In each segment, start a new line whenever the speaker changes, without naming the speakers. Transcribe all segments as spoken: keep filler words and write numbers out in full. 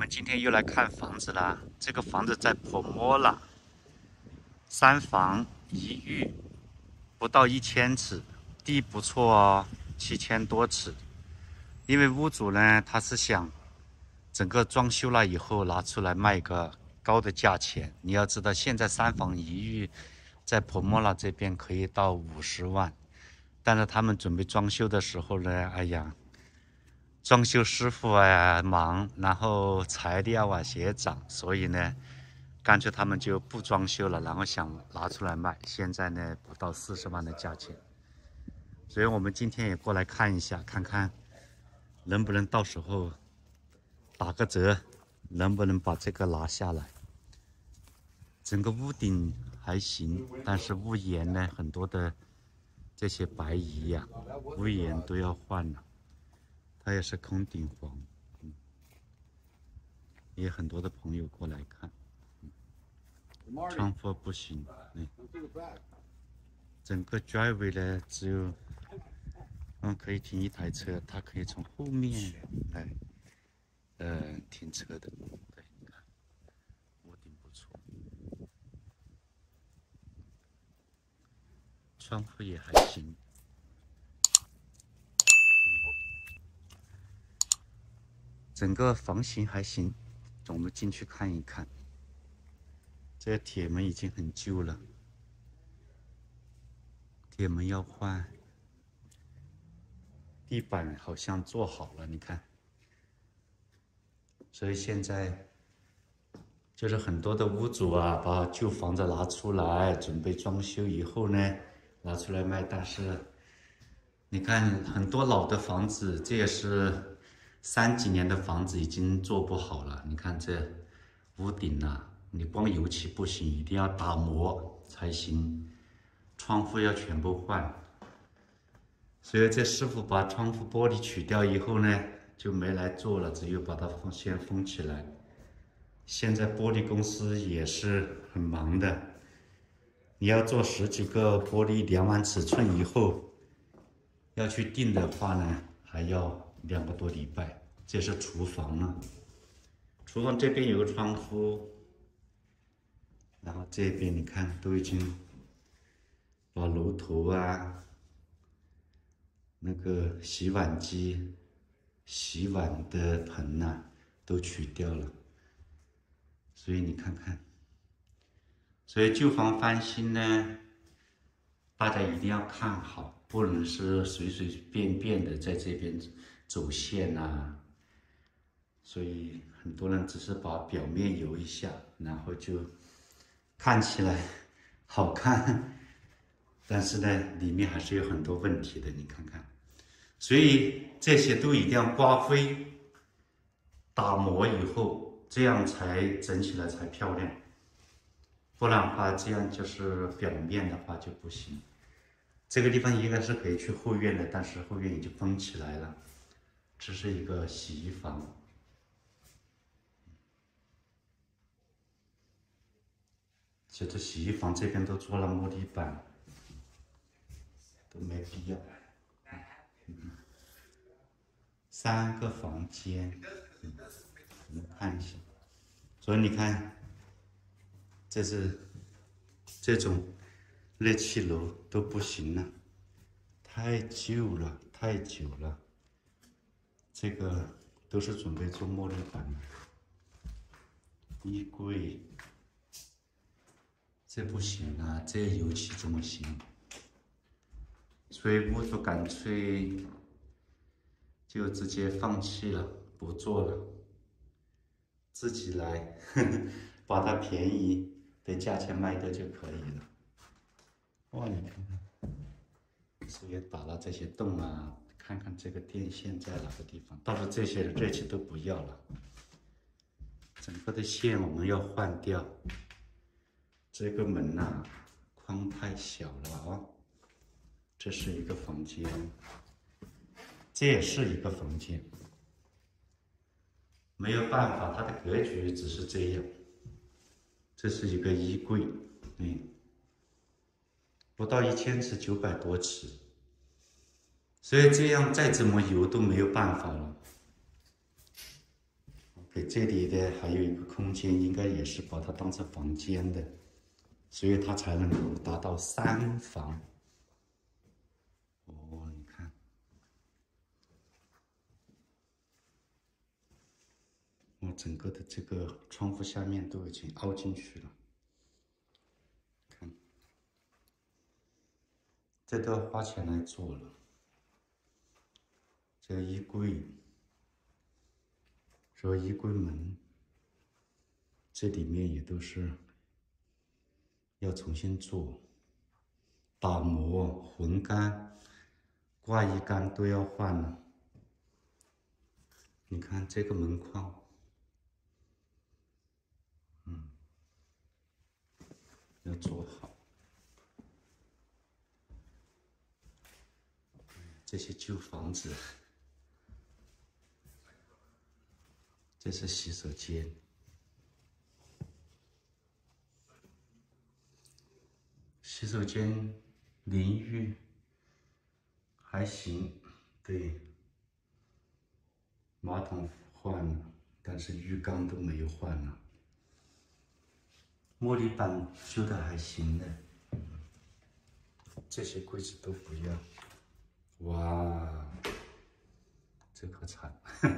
们今天又来看房子啦。这个房子在婆摩拉，三房一浴，不到一千尺，地不错哦，七千多尺。因为屋主呢，他是想整个装修了以后拿出来卖个高的价钱。你要知道，现在三房一浴在婆摩拉这边可以到五十万，但是他们准备装修的时候呢，哎呀。装修师傅啊忙，然后材料啊也涨，所以呢，干脆他们就不装修了，然后想拿出来卖。现在呢，不到四十万的价钱，所以我们今天也过来看一下，看看能不能到时候打个折，能不能把这个拿下来。整个屋顶还行，但是屋檐呢，很多的这些白蚁呀、啊，屋檐都要换了。它也是空顶房，嗯，也很多的朋友过来看，嗯，窗户不行，嗯，整个 driveway 呢只有，嗯，可以停一台车，它可以从后面来，呃，停车的，对，你看，屋顶不错，窗户也还行。整个房型还行，我们进去看一看。这铁门已经很旧了，铁门要换。地板好像做好了，你看。所以现在就是很多的屋主啊，把旧房子拿出来，准备装修以后呢，拿出来卖。但是你看很多老的房子，这也是。三几年的房子已经做不好了，你看这屋顶啊，你光油漆不行，一定要打磨才行。窗户要全部换，所以这师傅把窗户玻璃取掉以后呢，就没来做了，只有把它封先封起来。现在玻璃公司也是很忙的，你要做十几个玻璃量完尺寸以后，要去订的话呢，还要两个多礼拜。这是厨房了，厨房这边有个窗户，然后这边你看都已经把炉头啊、那个洗碗机、洗碗的盆呐、啊、都取掉了，所以你看看，所以旧房翻新呢，大家一定要看好，不能是随随便便的在这边走线啊。所以很多人只是把表面油一下，然后就看起来好看，但是呢，里面还是有很多问题的，你看看。所以这些都一定要刮灰、打磨以后，这样才整起来才漂亮。不然的话，这样就是表面的话就不行。这个地方应该是可以去后院的，但是后院已经封起来了，这是一个洗衣房。其实洗衣房这边都做了木地板，都没必要。嗯，三个房间，嗯，我们看一下。所以你看，这是这种热气炉都不行了，太旧了，太久了。这个都是准备做木地板的。衣柜。这不行啊，这油漆怎么行？所以屋主干脆就直接放弃了，不做了，自己来，呵呵，把它便宜的价钱卖掉就可以了。哇，你看看，所以打了这些洞啊，看看这个电线在哪个地方，倒是这些热气都不要了，整个的线我们要换掉。这个门呐、啊，框太小了啊！这是一个房间，这也是一个房间，没有办法，它的格局只是这样。这是一个衣柜，嗯，不到一千尺，九百多尺，所以这样再怎么油都没有办法了。OK。 对，这里的还有一个空间，应该也是把它当成房间的，所以它才能够达到三房。哦，你看，我整个的这个窗户下面都已经凹进去了。看，这都要花钱来做了。这个衣柜，这个衣柜门，这里面也都是要重新做，打磨、混干、挂衣杆都要换了。你看这个门框，嗯，要做好。这些旧房子，这是洗手间，洗手间淋浴还行，对，马桶换了，但是浴缸都没有换了。茉莉板修的还行的，这些柜子都不要。哇，这可惨！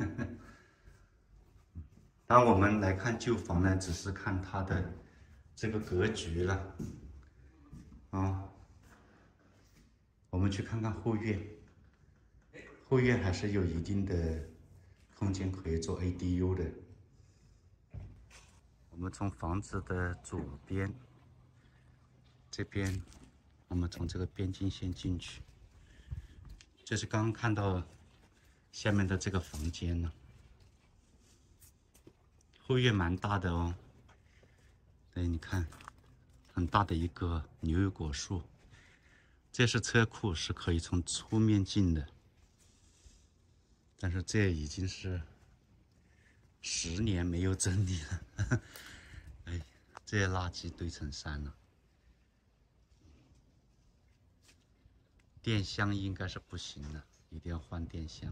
当我们来看旧房呢，只是看它的这个格局了。啊，我们去看看后院，后院还是有一定的空间可以做 A D U 的。我们从房子的左边这边，我们从这个边境线进去。这是刚刚看到下面的这个房间呢，后院蛮大的哦。对，你看，很大的一个牛油果树。这是车库，是可以从出面进的，但是这已经是十年没有整理了。哎，这些垃圾堆成山了。电箱应该是不行的，一定要换电箱。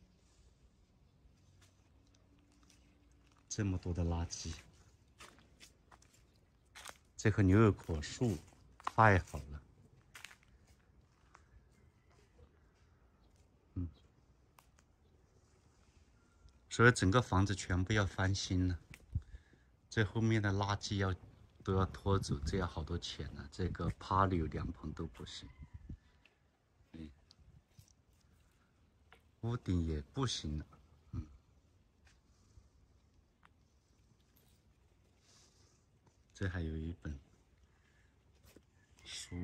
这么多的垃圾，这棵牛油果树太好了。嗯，所以整个房子全部要翻新了。这后面的垃圾要都要拖走，这要好多钱呢、啊。这个趴柳凉棚都不行。嗯，屋顶也不行了。嗯，这还有一本书。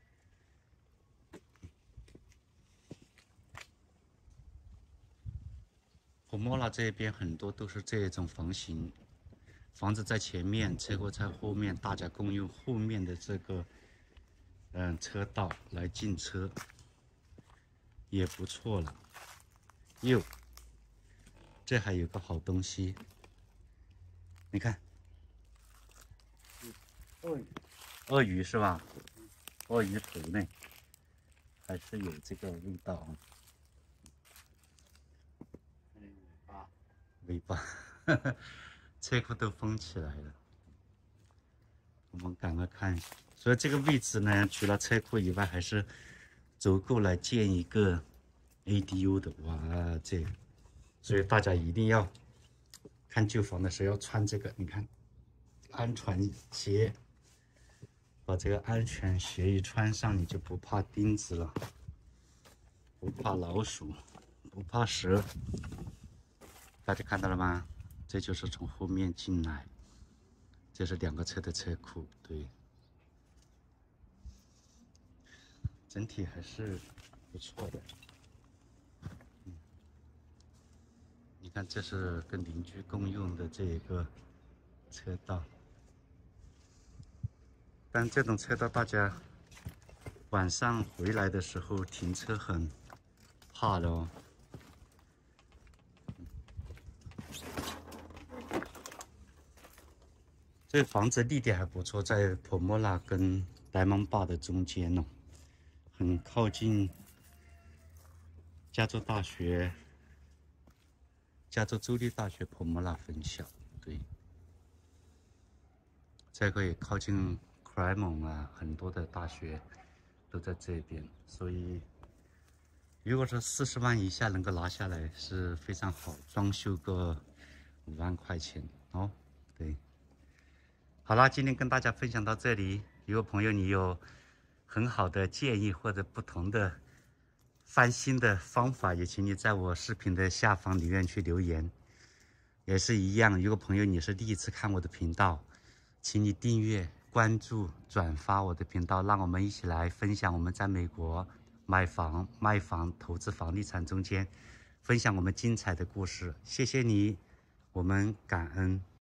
普莫拉这边很多都是这种房型，房子在前面，车库在后面，大家共用后面的这个嗯车道来进车，也不错了。哟，这还有个好东西，你看，鳄鱼，鳄鱼是吧？鳄鱼头呢，还是有这个味道啊。尾巴，车库都封起来了。我们赶快看，所以这个位置呢，除了车库以外，还是足够来建一个 A D U 的。哇，这个，所以大家一定要看旧房的时候要穿这个，你看，安全鞋，把这个安全鞋一穿上，你就不怕钉子了，不怕老鼠，不怕蛇。大家看到了吗？这就是从后面进来，这是两个车的车库，对，整体还是不错的。嗯，你看，这是跟邻居共用的这一个车道，但这种车道大家晚上回来的时候停车很怕的哦。这房子地点还不错，在普莫拉跟莱蒙坝的中间哦，很靠近加州大学加州州立大学普莫拉分校，对。这个也靠近克莱蒙啊，很多的大学都在这边，所以如果说四十万以下能够拿下来是非常好，装修个五万块钱哦。对，好啦，今天跟大家分享到这里。如果朋友你有很好的建议或者不同的翻新的方法，也请你在我视频的下方里面去留言。也是一样，如果朋友你是第一次看我的频道，请你订阅、关注、转发我的频道，让我们一起来分享我们在美国买房、卖房、投资房地产中间，分享我们精彩的故事。谢谢你，我们感恩。